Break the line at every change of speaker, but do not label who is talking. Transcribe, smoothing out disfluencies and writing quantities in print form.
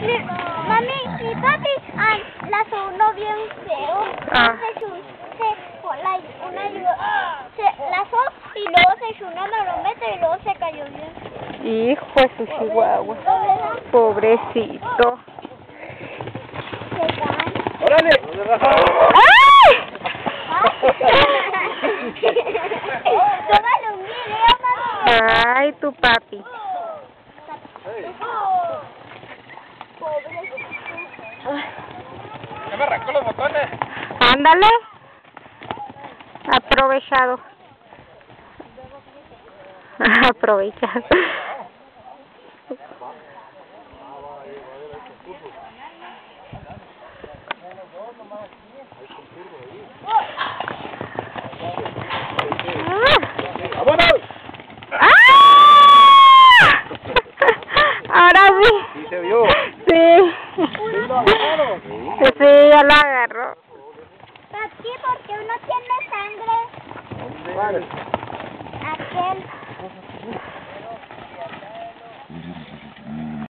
Mami, mi papi la sonó bien feo. Se la y luego se echó una marometa y luego se cayó bien.
Hijo de su chihuahua. Pobrecito.
Se cae.
¡Órale!
¡Ay!
Tómale un video, mami.
Ay, tu papi.
Ya me arrancó los botones.
Ándale. Aprovechado. Aprovechado.
¡Vámonos!
¡Ah! Ahora sí.
Sí se vio.
Sí. Sí, ya lo agarró.
Aquí porque uno tiene sangre.
Vale.
Aquel.